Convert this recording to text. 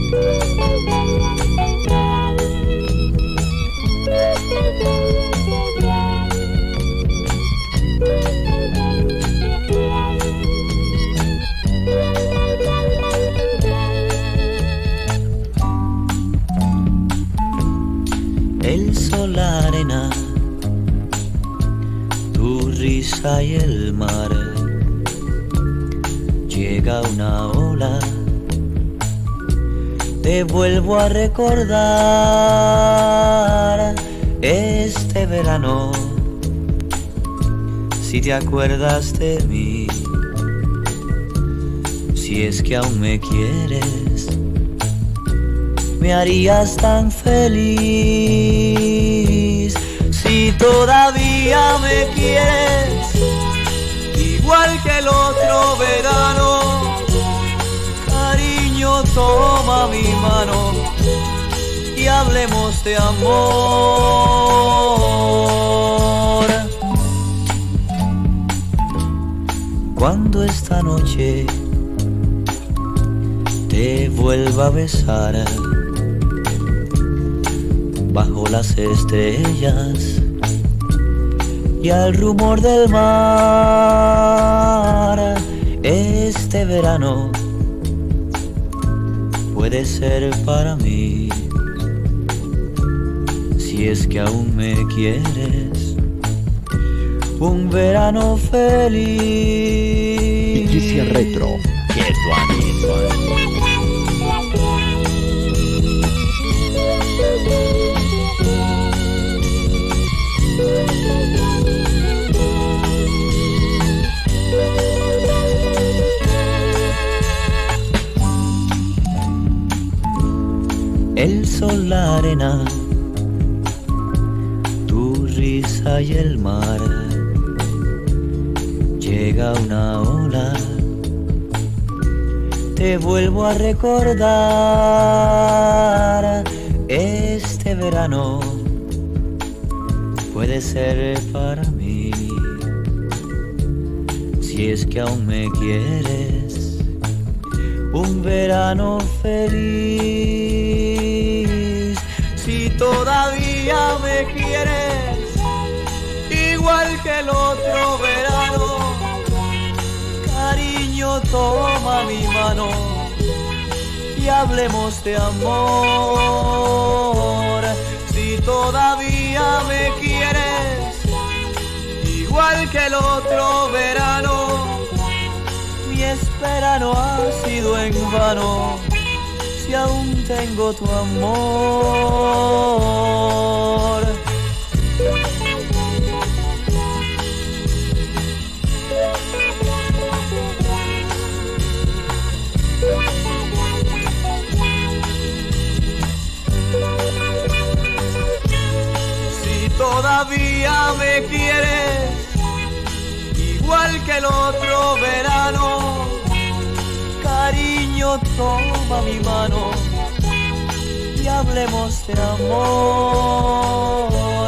El sol, la arena, tu risa y el mar. Llega una ola, te vuelvo a recordar este verano. Si te acuerdas de mí, si es que aún me quieres, me harías tan feliz. Si todavía me quieres, igual que el otro verano, cariño, toma mi mano y hablemos de amor. Cuando esta noche te vuelva a besar bajo las estrellas y al rumor del mar, este verano puede ser para mí, si es que aún me quieres, un verano feliz. Iglesia Retro. El sol, la arena, tu risa y el mar. Llega una ola, te vuelvo a recordar este verano puede ser para mí, si es que aún me quieres, un verano feliz. Si todavía me quieres, igual que el otro verano, cariño, toma mi mano y hablemos de amor. Si todavía me quieres, igual que el otro verano, mi espera no ha sido en vano, si aún tengo tu amor. Todavía me quieres, igual que el otro verano, cariño, toma mi mano y hablemos de amor.